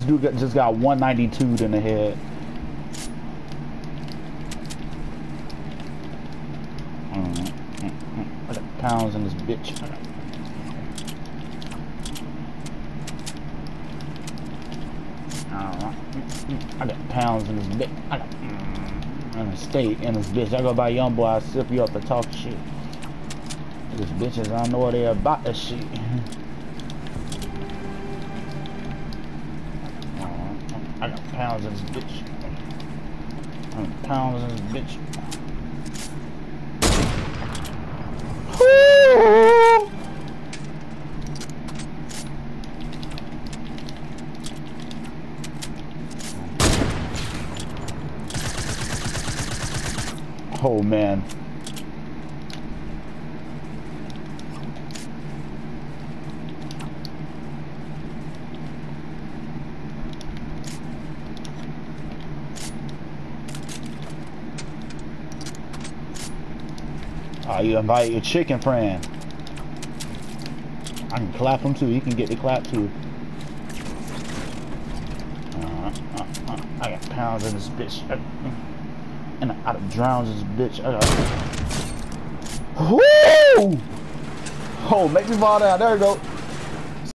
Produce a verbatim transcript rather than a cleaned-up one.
dude got, just got one ninety-two in the head. Mm, mm, mm. I got pounds in this bitch. I got, uh, I got pounds in this bitch. I got mm, in the state in this bitch. I go by young boy. I sip you up to talk shit. These bitches, I don't know what they about that shit. I got pounds in this bitch. I got pounds in this bitch. Woo! Oh man. Oh, you invite your chicken friend. I can clap him too. He can get the clap too. Uh, uh, uh, I got pounds in this bitch. Uh, and I done drowned this bitch. I got. Woo! Oh, make me fall down. There we go.